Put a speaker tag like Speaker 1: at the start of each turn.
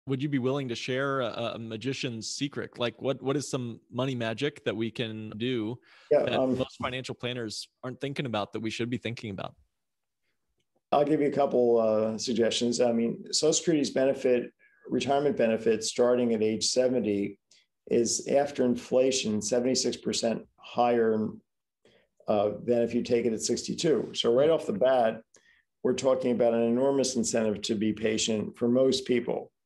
Speaker 1: Would you be willing to share a magician's secret? Like what is some money magic that we can do
Speaker 2: Yeah,
Speaker 1: that most financial planners aren't thinking about that we should be thinking about?
Speaker 2: I'll give you a couple suggestions. I mean, Social Security's retirement benefit starting at age 70 is after inflation 76% higher than if you take it at 62. So right off the bat, we're talking about an enormous incentive to be patient for most people.